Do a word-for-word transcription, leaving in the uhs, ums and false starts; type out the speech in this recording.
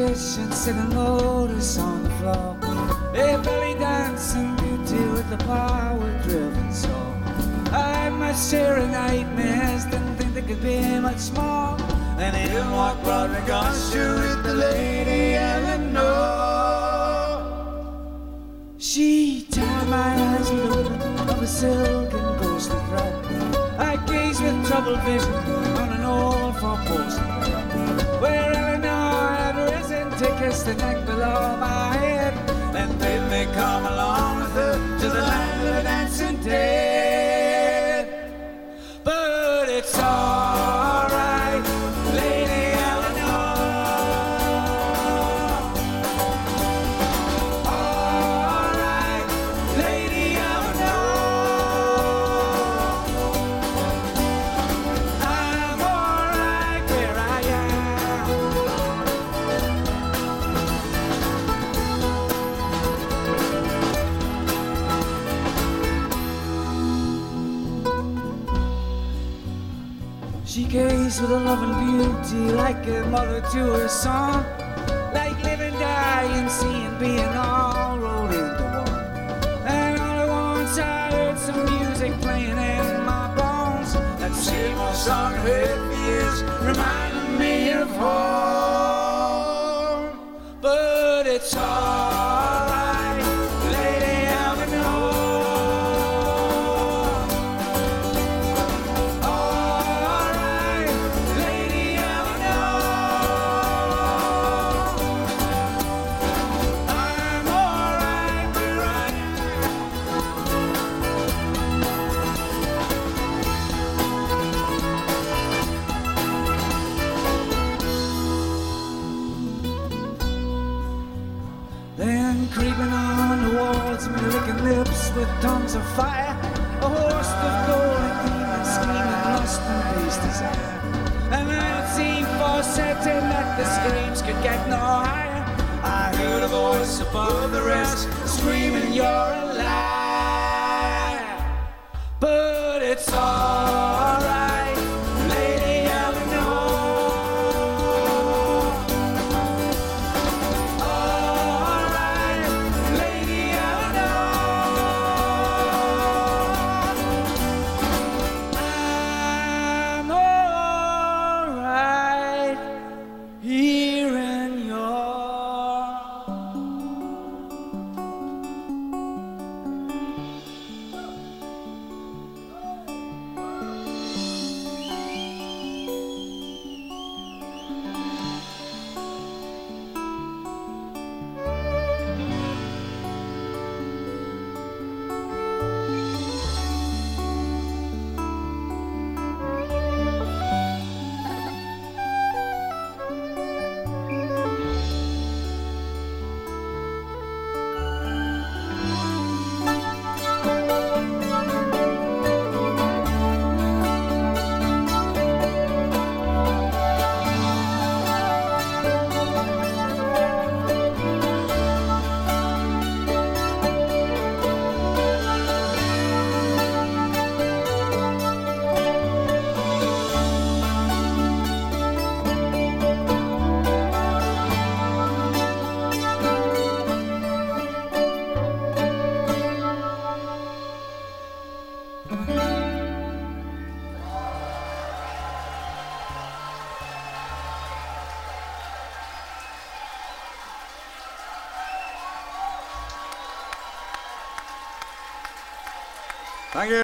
magician sitting lotus on the floor. A belly dancing beauty with the power-driven soul. I had my share of nightmares, didn't think there could be much more. And in walked Roderick Usher with the Lady Eleanor. She tied my eyes with a ribbon of a silk and ghostly thread. I gazed with troubled vision on an old four-post bed, where Eleanor had risen to kiss the neck below my head, and bid me come along with her to the land of the dancing dead. But it's all right, Lady Eleanor. All right, Lady Eleanor. I'm all right where I am. She gazed with a love and beauty like a mother to her son, like living, dying, seeing, being all rolled into one. And all at once I heard some music playing in my bones. That same old song I heard for years reminding me of home. But it's all right, Lady Eleanor. Then creeping on the walls, me licking lips with tongues of fire, a host of golden demons screaming lust and base desire. And I it seemed for certain that the screams could get no higher. I heard a voice above the rest screaming, "You're a liar." But it's all right, Lady Eleanor. Here in your Thank you.